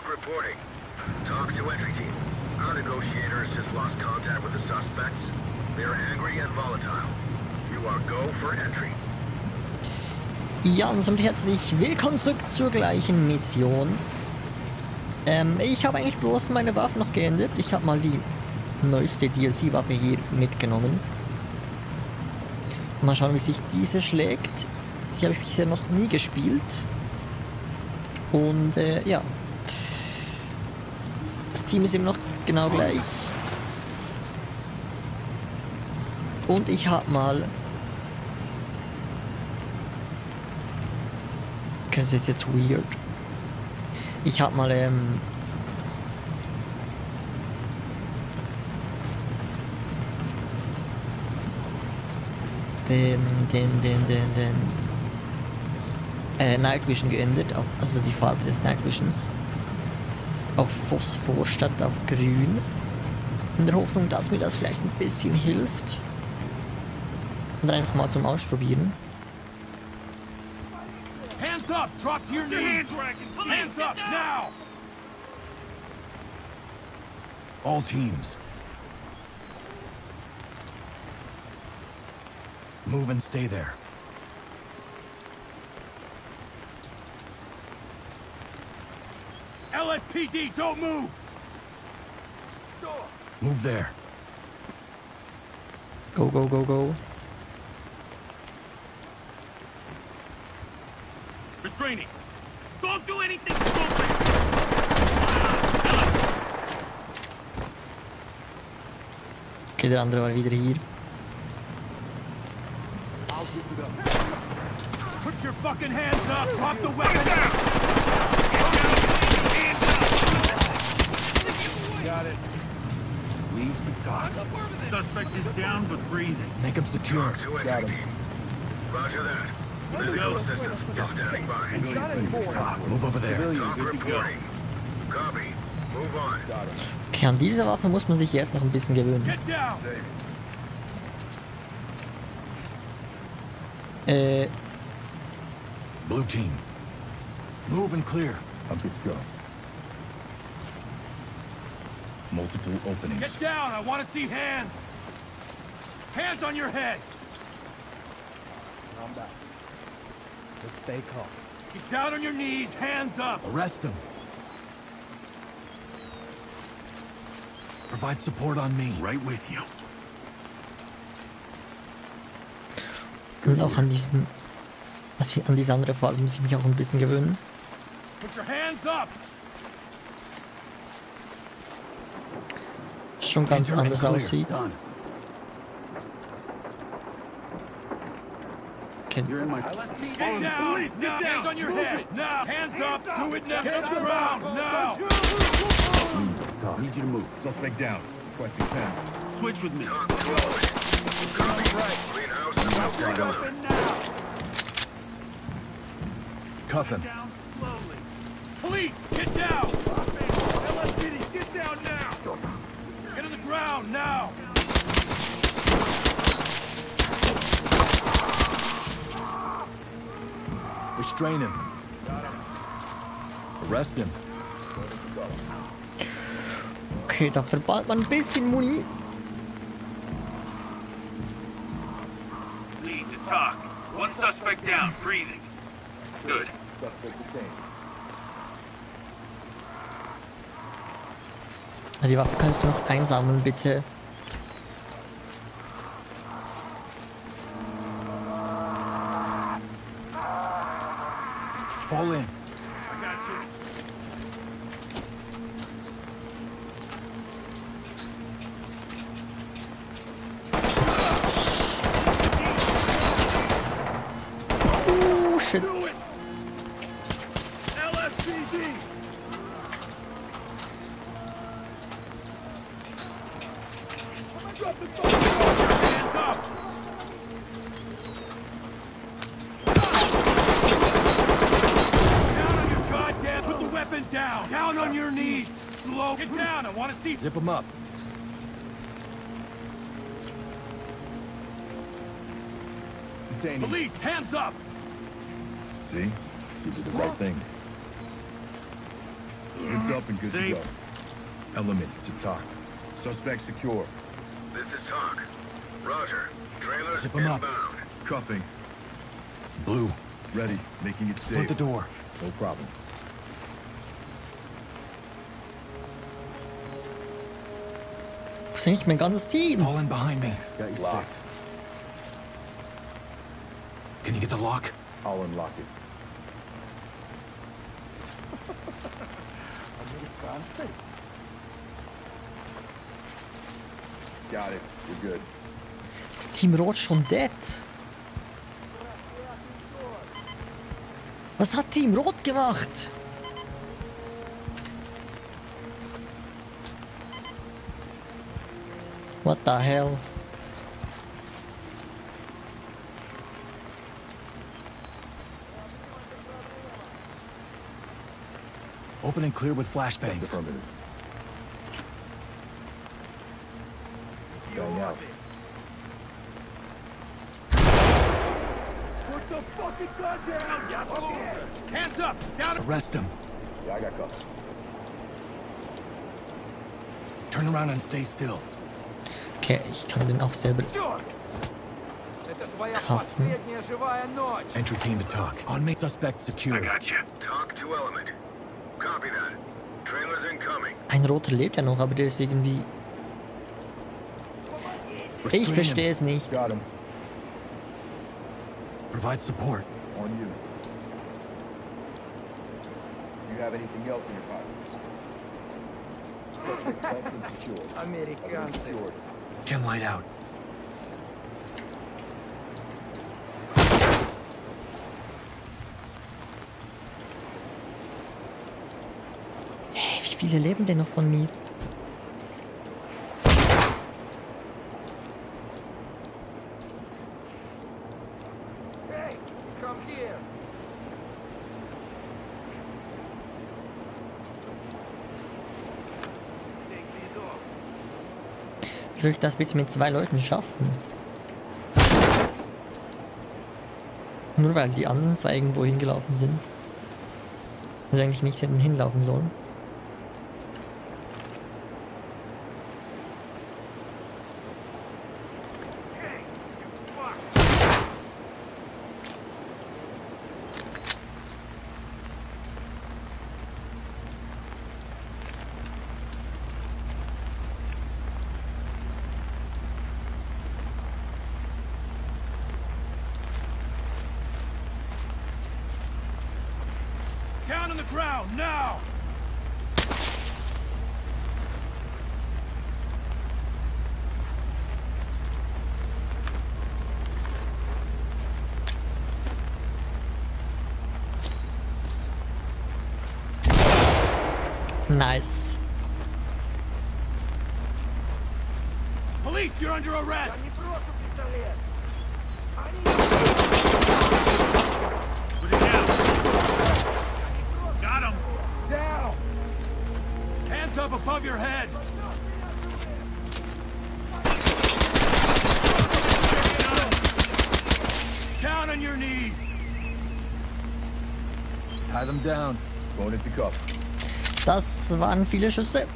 Talk reporting. Talk to entry team. Our negotiator has just lost contact with the suspects. They are angry and volatile. You are go for entry. Ja, und somit herzlich willkommen zurück zur gleichen Mission. Ich habe eigentlich bloß meine Waffen noch geändert. Ich habe mal die neueste DLC-Waffe hier mitgenommen. Mal schauen, wie sich diese schlägt. Die habe ich bisher noch nie gespielt. Und ja. Das Team ist immer noch genau gleich. Und ich habe mal... Das ist jetzt weird. Ich habe mal den Night Vision geändert, also die Farbe des Night Visions auf Phosphor statt auf Grün, in der Hoffnung, dass mir das vielleicht ein bisschen hilft und einfach mal zum Ausprobieren. Hands up! Drop to your knees! Hands up now! All teams. Move and stay there. LSPD, don't move! Move there. Go, go, go, go. Restraining. Don't do anything stupid! Okay, der andere war wieder hier. Put your fucking hands up! Drop the weapon! Got it. Leave the talk. Suspect is down but breathing. Make him secure. Talk to entry team. Roger that. Medical assistance is standing by. Move over there. Talk reporting. Copy. Move on. Okay, an diese Waffe muss man sich erst noch ein bisschen gewöhnen. Get down! Blue team. Move and clear. I'm good to go. Multiple openings. Get down! I want to see hands! Hands on your head! Calm down. Just stay calm. Get down on your knees, hands up! Arrest him. Provide support on me. Right with you. Und auch an an diese andere Farbe muss ich mich auch ein bisschen gewöhnen. Put your hands up! Schon ganz Enter and anders clear. aussieht. Done. Okay. You're in my... Get down! Now, hands on your head! Now! Hands up! Do it now! Get on the ground! Now! Need you to move. Suspect down. Requesting 10. Switch with me. Talk to all. Copy. Clean house and we'll take over. Open now! Cuff him. Down slowly. Police! Get down! LSPD, get down now! Get on the ground now! Restrain him. Arrest him. Okay, da verballt man ein bisschen Muni. Lead to talk. One suspect down, breathing. Good. Die Waffe kannst du noch einsammeln, bitte. Fall in. I got you. Oh, shit. LSPD! Hands up! Down on your goddamn... Put the weapon down! Down on your knees! Slow! Get down! I want to see... Zip him up. Detaining. Police, hands up! See? You did the right thing. Lift up and good to Safe. go. Element to TOC. Suspect secure. This is TOC. Roger. Trailers Zip 'em up. inbound. Cuffing. Blue, Ready. Making it split safe. the door. No problem. Wo ist eigentlich mein ganzes Team? Fall in behind me. Got you Locked. fixed. Can you get the lock? I'll unlock it. Got it. We're good. Das Team Rot schon dead. Was hat Team Rot gemacht? What the hell? Open and clear with That's flashbangs. affirmative. Going out. Put the fucking gun down! Gas closer. Hands up. Down. Arrest him. Yeah, I got cuffs. Turn around and stay still. Okay, ich kann den auch selber Черт! Это твоя Kaffen. последняя живая ночь! Entry team to TOC. On make suspect I secure. got you. TOC to Element. Copy that. Trailers incoming. Ein Roter lebt ja noch, aber der ist irgendwie... Ich verstehe es nicht. Got him. Provide support. On you. You have anything else in your pockets? Suspect cuffed and secured. Element Американцы! secured. Chem light out. Hey, wie viele leben denn noch von mir? Hey, come here! Take these off. Wie soll ich das bitte mit 2 Leuten schaffen? Nur weil die anderen 2 irgendwo hingelaufen sind. Also eigentlich nicht hätten hinlaufen sollen. Down on the ground, now! Nice. Police, you're under arrest! Я не брошу пистолет! Они... Put it down. Got him. Down! Hands up above your head! Down on your knees! Tie them down. Going into cuff. Das waren viele Schüsse.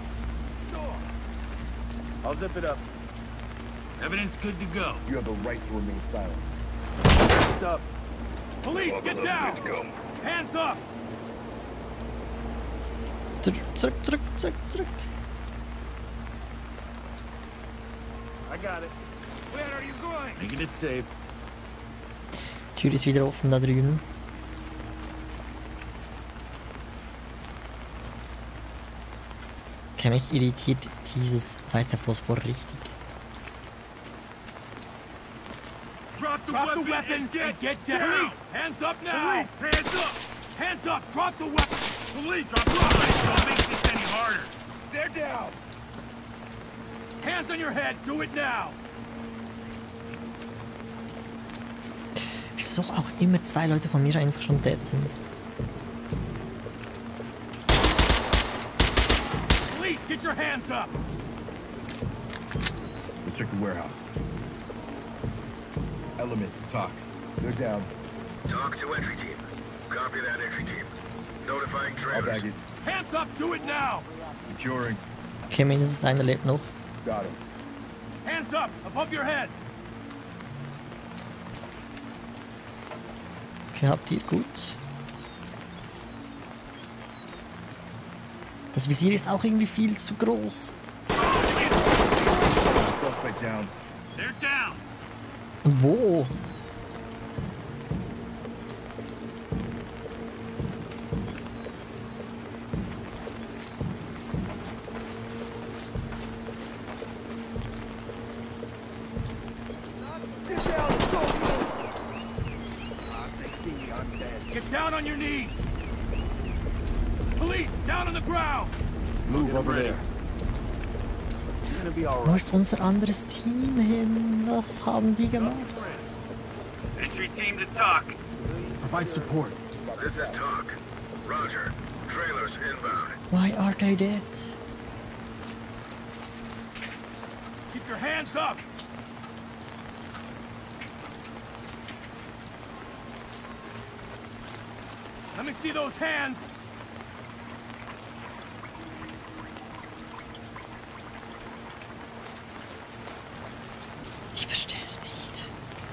I'll zip it up. Evidence good to go. You have the right to remain silent. Lift up. Police, get down! Good to go. Hands up! Zurück, zurück, zurück, zurück. I got it. Where are you going? Making it safe. Tür ist wieder offen da drüben. Okay, mich irritiert dieses weiße Phosphor richtig. Drop the weapon and get down! Police, hands up now! Police, hands up! Hands up! Drop the weapon! Police, I'm trying. Don't make this any harder. They're down! Hands on your head! Do it now! Wieso auch immer 2 Leute von mir einfach schon dead sind. Police, get your hands up! Let's check the warehouse. Element, TOC. They're down. TOC to entry team. Copy that, entry team. Notifying I'll bag trailers. it. Hands up, do it now! Securing. Okay, mindestens einer lebt noch. Got him. Hands up, above your head! Okay, habt ihr gut. Das Visier ist auch irgendwie viel zu groß. Suspect down. They're down. Wo? Get down on your knees! Police, down on the ground! Move over there. You're gonna be all Wo right. ist unser anderes Team hin? Was haben die gemacht? Entry team to talk. Provide support. This is Talk. Roger. Trailers inbound. Why are they dead? Keep your hands up! Let me see those hands! Ich verstehe es nicht.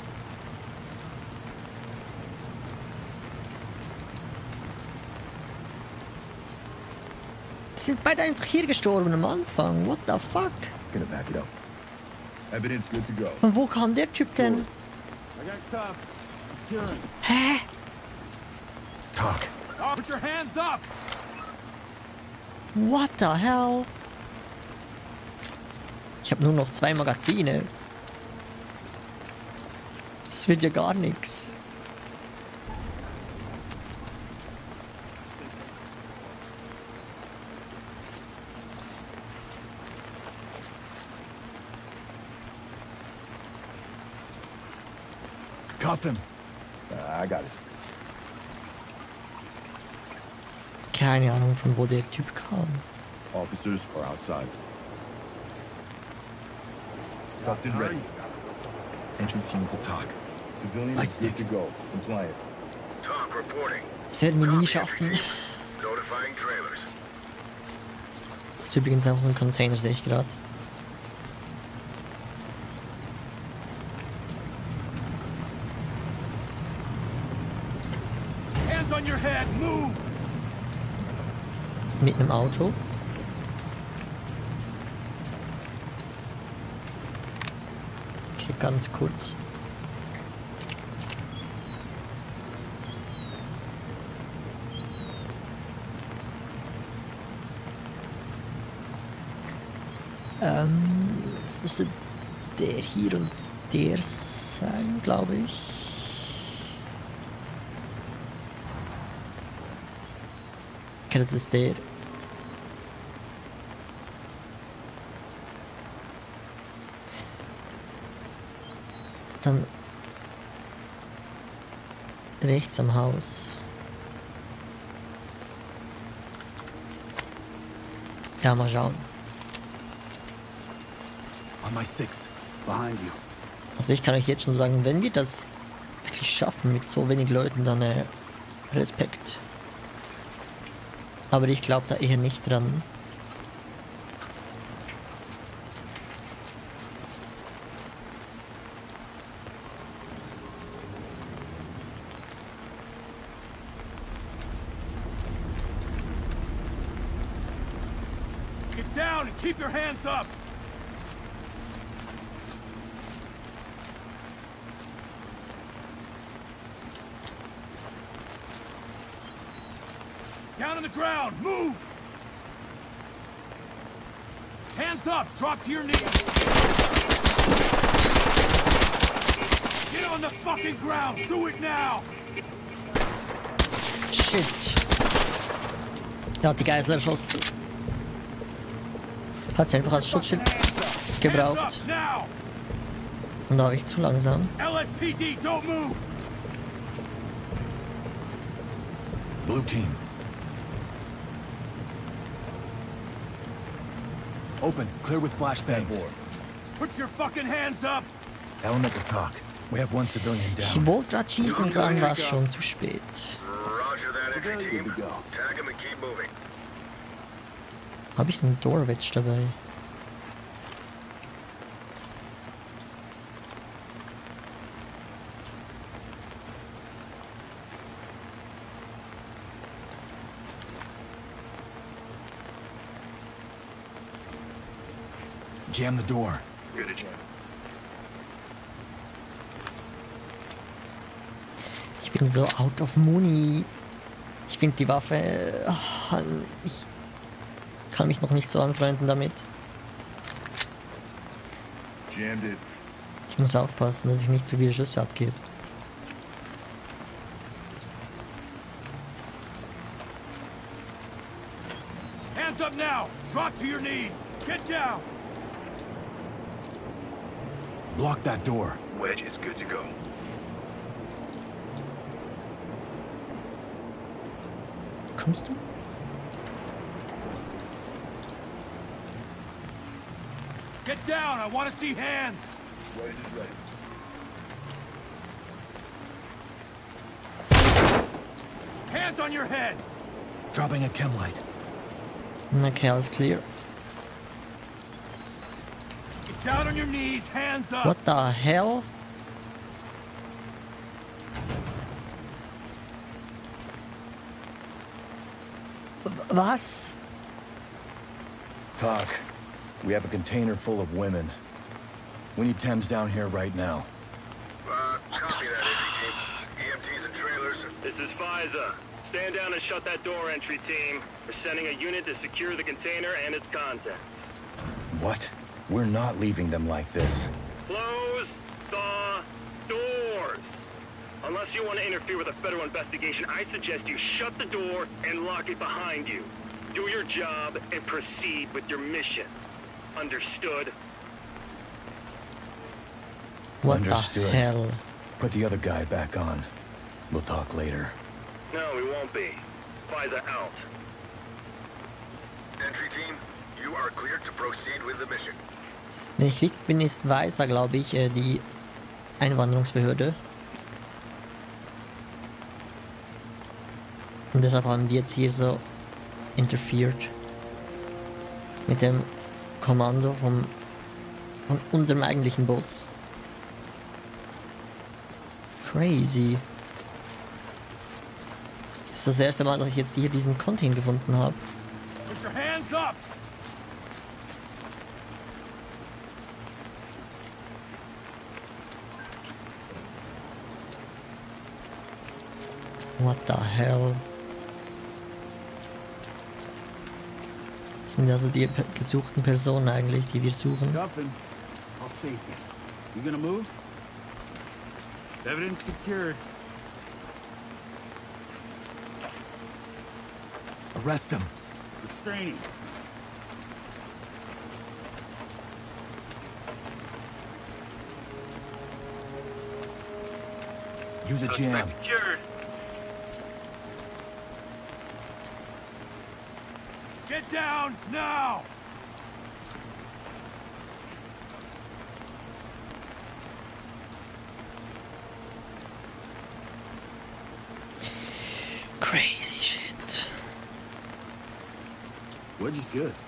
Die sind beide einfach hier gestorben am Anfang. What the fuck? Gonna back it up. Evidence good to go. Von wo kam der Typ denn? I got cuffs. Securing. Hä? Talk. Oh, put your hands up! What the hell? Ich habe nur noch 2 Magazine. Das wird ja gar nichts. Cuff him. I got it. Keine Ahnung, von wo der Typ kam. Officers are outside. Cuffed and ready. Entry team to talk. Civilians good to go. Compliant. Talk reporting. Das werden wir nie schaffen. Notifying trailers. Das ist übrigens auch ein Container, sehe ich gerade. Hands on your head, move! Mit einem Auto. Okay, ganz kurz. Das müsste der hier und der sein, glaube ich. Okay, das ist der. Dann rechts am Haus. Ja, mal schauen. On my 6, behind you. Also ich kann euch jetzt schon sagen, wenn wir das wirklich schaffen mit so wenig Leuten, dann Respekt. Aber ich glaube da eher nicht dran. Get down and keep your hands up! Down on the ground, move! Hands up, drop to your knees! Get on the fucking ground, do it now! Shit. Er hat die Geisel erschossen. Hat sie einfach als Schutzschild Hands gebraucht. up, now! Und da war ich zu langsam. LSPD, don't move! Blue team. Open, clear with flashbangs. Put your fucking hands up! Element to talk. We have one civilian Ich down. wollte gerade schießen und dann war es schon zu spät. Roger that, Entry team, tag him and keep moving. Habe ich einen Door-Wedge dabei? Jam the door. Good job. Ich bin so out of money. Ich finde die Waffe... ich kann mich noch nicht so anfreunden damit. Jammed it. Ich muss aufpassen, dass ich nicht zu viele Schüsse abgebe. Hands up now! Drop to your knees! Get down! Block that door. Wedge is good to go. Kommst du? Get down! I want to see hands! Wedge is ready. Hands on your head! Dropping a chem light. Okay, alles clear. Get down on your knees, hands up! What the hell? Was? Talk. We have a container full of women. We need Thames down here right now. Copy that, entry team. EMTs and trailers. This is FISA. Stand down and shut that door, entry team. We're sending a unit to secure the container and its contents. What? We're not leaving them like this. Close the doors! Unless you want to interfere with a federal investigation, I suggest you shut the door and lock it behind you. Do your job and proceed with your mission. Understood? What Understood. the hell? Put the other guy back on. We'll talk later. No, we won't be. FISA out. Entry team, you are cleared to proceed with the mission. Wenn ich richtig bin, ist Weiser, glaube ich, die Einwanderungsbehörde. Und deshalb haben die jetzt hier so interferiert. Mit dem Kommando von unserem eigentlichen Boss. Crazy. Das ist das erste Mal, dass ich jetzt hier diesen Content gefunden habe. Put your hands up! What the hell? Das sind also die gesuchten Personen eigentlich, die wir suchen. Nothing. I'll save you. You gonna move? Evidence secured. Arrest him. Restraining. Use a jam. Secured. Get down now! Crazy shit. Wedge is good.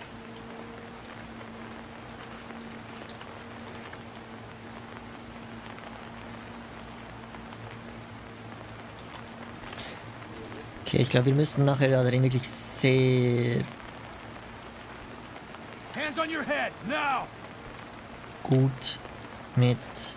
Okay, ich glaube, wir müssen nachher da drin wirklich sehr Hands on your head, now! gut mit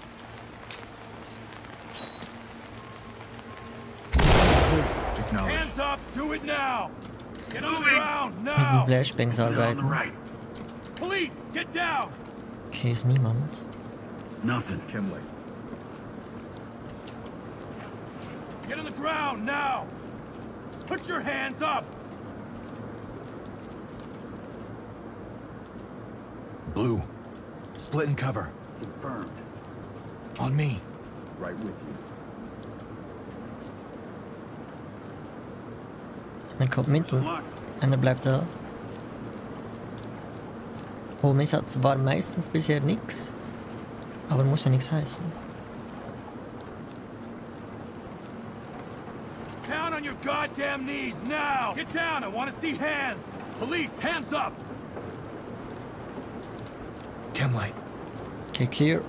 Acknowledge. Hands up, do it now! Get on the ground, den now! Flashbangs arbeiten. Police, get down! Okay, ist niemand. Nothing. Chem light. Get on the ground, now! Put your hands up! Blue, split and cover. Confirmed. On me. Right with you. Einer kommt mit und Locked. einer bleibt da. Homesatz war meistens bisher nix, aber muss ja nichts heißen. Down on on your goddamn knees now! Get down, I want to see hands! Police, hands up! Chemlight. Okay, clear.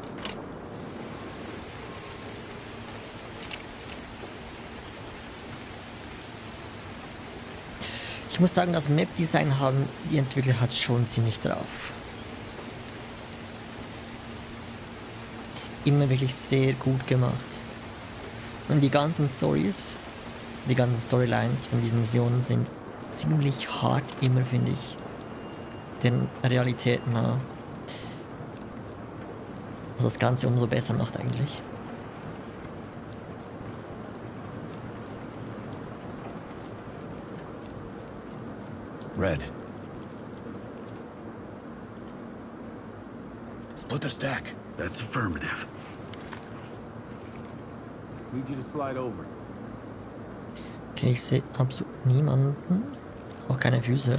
Ich muss sagen, das Map-Design haben die Entwickler hat schon ziemlich drauf. Ist immer wirklich sehr gut gemacht. Und die ganzen Stories, also die ganzen Storylines von diesen Missionen sind ziemlich hart immer, finde ich. Den Realität nah. Was das Ganze umso besser macht eigentlich. Red. Split the stack. That's affirmative. Need you to slide over. Okay, ich sehe absolut niemanden. Auch keine Füße.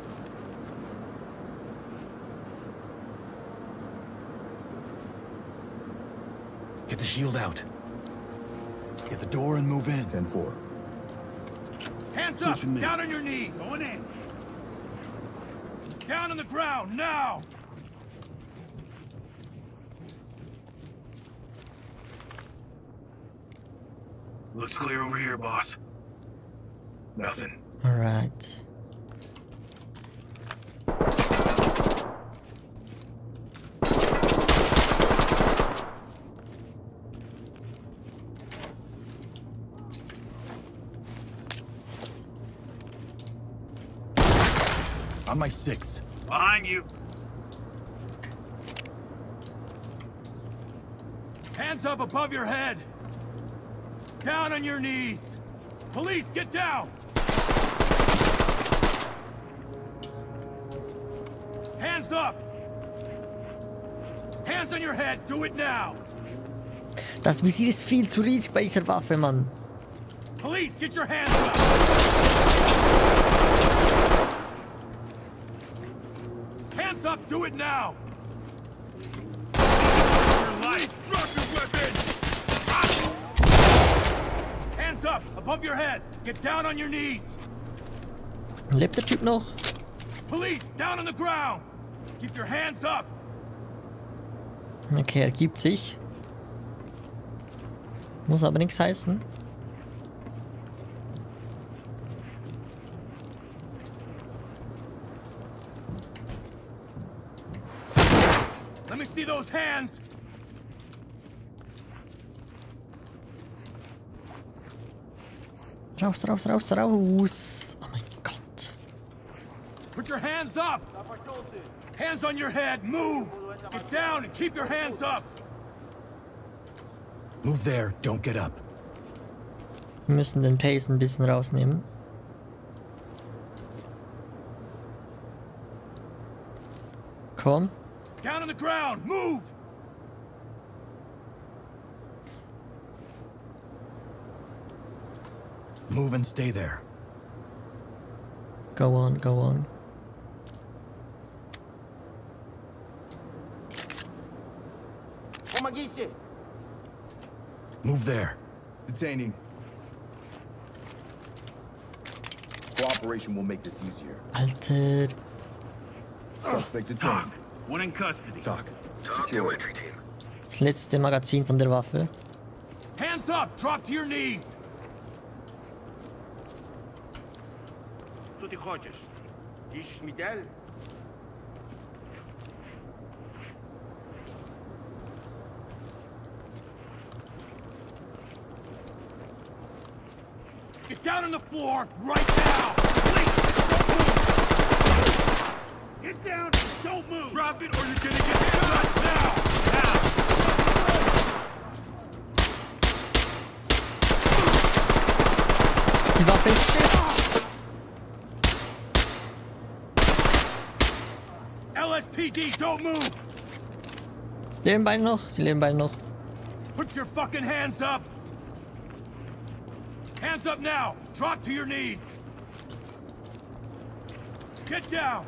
Get the shield out. Get the door and move in. 10-4. Hands up! Down on your knees! Going in. Down on the ground, now! Looks clear over here, boss. Nothing. Alright. On my 6. Behind you! Hands up above your head! Down on your knees! Police, get down! Hands up! Hands on your head, do it now! Das Visier ist viel zu riesig bei dieser Waffe, Mann. Police, get your hands up! Hands up, do it now! Your life, drop your weapon! Hands up, above your head! Get down on your knees! Lebt der Typ noch? Police, down on the ground! Keep your hands up! Okay, er gibt sich. Muss aber nichts heißen. Let me see those hands! Raus, raus, raus, raus. Oh mein Gott. Put your hands up! Hands on your head, move! Get down and keep your hands up! Move there, don't get up. Wir müssen den Pace ein bisschen rausnehmen. Komm. Down on the ground, move! Move and stay there. Go on, go on. Помогите! Move there. Detaining. Cooperation will make this easier. Alter. Suspect detained. One in custody. Talk. Talk to entry team. Das letzte Magazin von der Waffe. Hands up! Drop to your knees! Что ты хочешь? Ищешь медаль? Get down on the floor right now! Please! Get down! Don't move! Drop it or you're gonna get shot now! Now! Die Waffe ist shit. LSPD, don't move! Leben beide noch? Sie leben beide noch. Put your fucking hands up! Hands up now! Drop to your knees! Get down!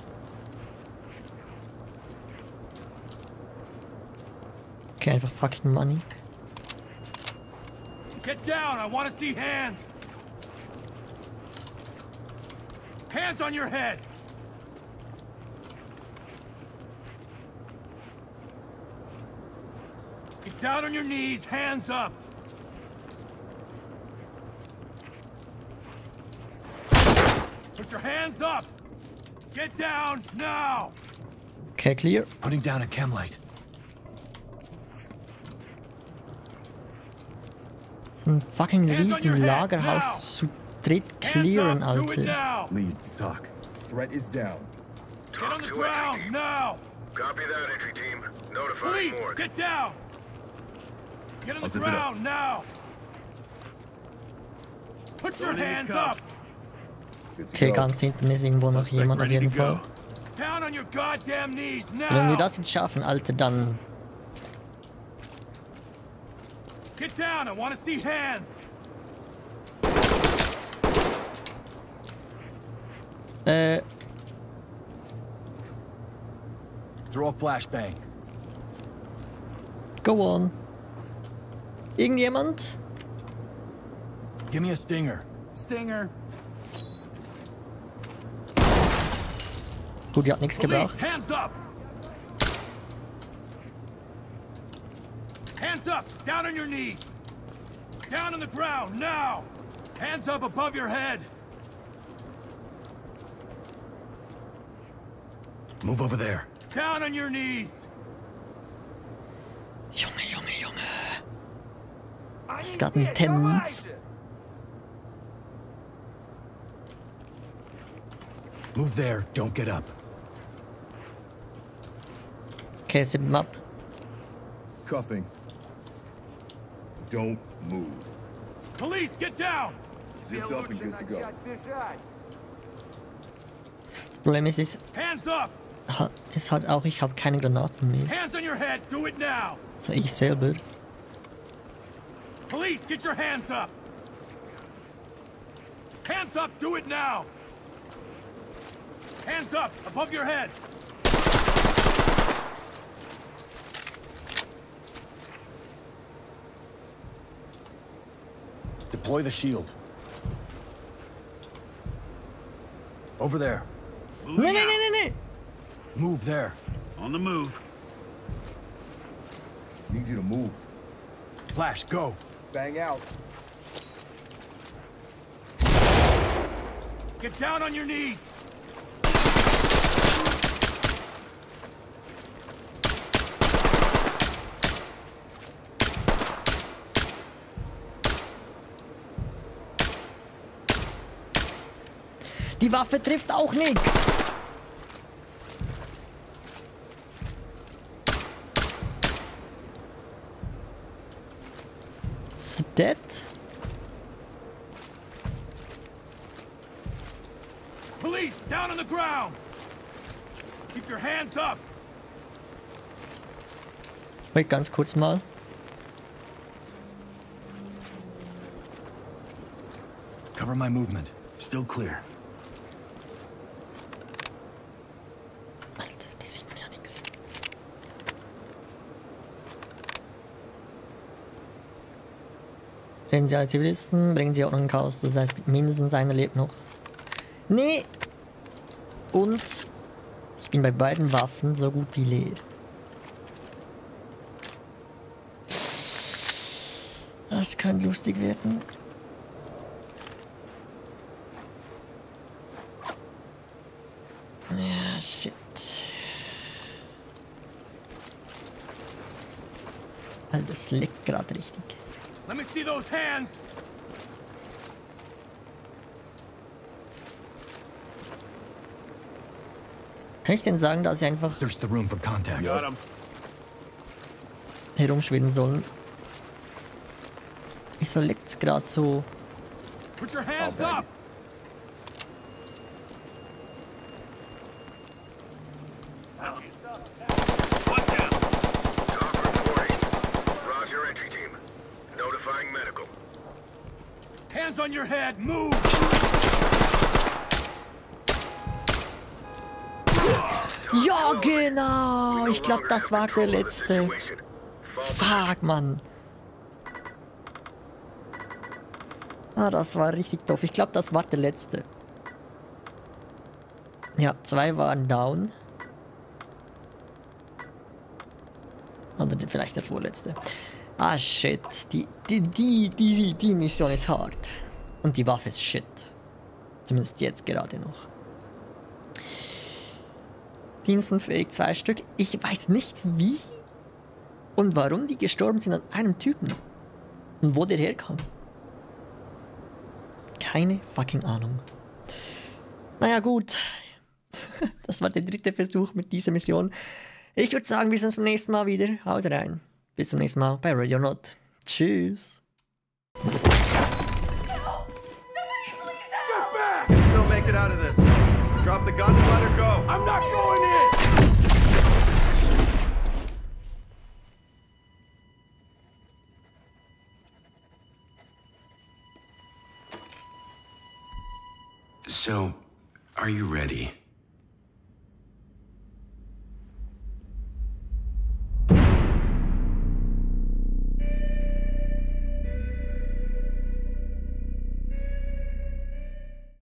Okay, einfach fucking money. Get down! I want to see hands! Hands on your head! Get down on your knees, hands up! Put your hands up! Get down, now! Okay, clear. Putting down a chem light. So ein fucking riesen Lagerhaus zu dritt clearen, Alter. Lead to talk. Threat is down. Get on the ground, now! Copy that, entry team. Notify Police, more. get down! Get on the I'll zip it up. ground, now! Put your hands up! Good to Okay, go. ganz hinten ist irgendwo noch jemand auf jeden Fall. Down on your goddamn knees, now! So, wenn wir das jetzt schaffen, Alter, dann... Get down, I want to see hands! Throw a flashbang. Go on. Irgendjemand? Give me a stinger. Stinger. Gut, die hat nichts Police, gebracht. hands up! Hands up! Down on your knees! Down on the ground, now! Hands up above your head! Move over there. Down on your knees! Junge, Junge, Junge. Das ist gerade intens. Move there, don't get up. Okay, zip him up. Cuffing. Don't move. Police, get down! Zipped up and good to go. Das Problem ist, Hands up! ist halt auch, ich habe keine Granaten mehr. Hands on your head, do it now! So ich selber. Police, get your hands up! Hands up, do it now! Hands up, above your head! Deploy the shield. Over there. Nee, nee, nee, nee, nee! Move there. On the move. Need you to move. Flash, go. Bang out. Get down on your knees! Die Waffe trifft auch nichts. Ist dead? Police, down on the ground! Keep your hands up! Wait, ganz kurz mal. Cover my movement. Still clear. Alter, die sieht man ja nichts. Reden Sie alle Zivilisten, bringen Sie Ordnung in Chaos. Das heißt, mindestens einer lebt noch. Nee! Und ich bin bei beiden Waffen so gut wie leer. Das könnte lustig werden. Ja, shit. Alter, das leckt gerade richtig. Let me see those hands! Kann ich denn sagen, dass sie einfach Search the room for contact. Got him. herumschweben sollen? Wieso leckt's gerade so? Put your hands bag up! Talk reporting. Roger, entry team. Notifying medical. Hands on your head, move! Ja, genau! Ich glaube, das war der letzte. Fuck, Mann. Ah, das war richtig doof. Ich glaube, das war der letzte. Ja, 2 waren down. Oder vielleicht der vorletzte. Ah, shit. Die Mission ist hart. Und die Waffe ist shit. Zumindest jetzt gerade noch. Dienstunfähig 2 Stück. Ich weiß nicht wie und warum die gestorben sind an einem Typen. Und wo der herkam. Keine fucking Ahnung. Naja, gut. Das war der 3. Versuch mit dieser Mission. Ich würde sagen, wir sehen uns beim nächsten Mal wieder. Haut rein. Bis zum nächsten Mal bei Radio Not. Tschüss. Still make it out of this. Drop the gun and let her go. I'm not going in! So, are you ready?